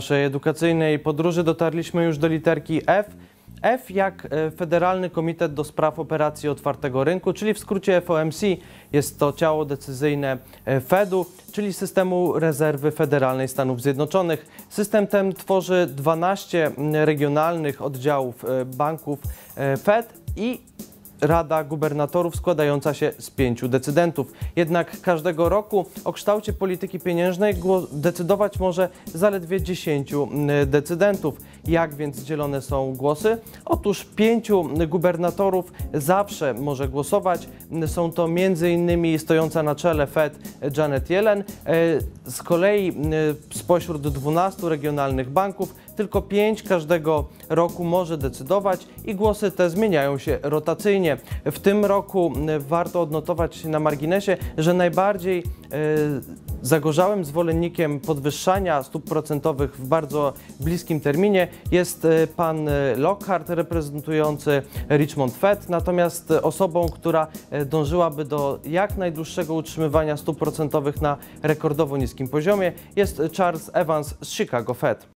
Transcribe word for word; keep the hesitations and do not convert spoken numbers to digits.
naszej edukacyjnej podróży dotarliśmy już do literki F. F jak Federalny Komitet do Spraw Operacji Otwartego Rynku, czyli w skrócie F O M C. Jest to ciało decyzyjne Fedu, czyli Systemu Rezerwy Federalnej Stanów Zjednoczonych. System ten tworzy dwanaście regionalnych oddziałów banków Fed i Rada Gubernatorów składająca się z pięciu decydentów. Jednak każdego roku o kształcie polityki pieniężnej decydować może zaledwie dziesięciu decydentów. Jak więc dzielone są głosy? Otóż pięciu gubernatorów zawsze może głosować. Są to między innymi stojąca na czele Fed Janet Yellen. Z kolei spośród dwunastu regionalnych banków tylko pięć każdego roku może decydować i głosy te zmieniają się rotacyjnie. W tym roku warto odnotować na marginesie, że najbardziej zagorzałym zwolennikiem podwyższania stóp procentowych w bardzo bliskim terminie jest pan Lockhart, reprezentujący Richmond Fed, natomiast osobą, która dążyłaby do jak najdłuższego utrzymywania stóp procentowych na rekordowo niskim poziomie, jest Charles Evans z Chicago Fed.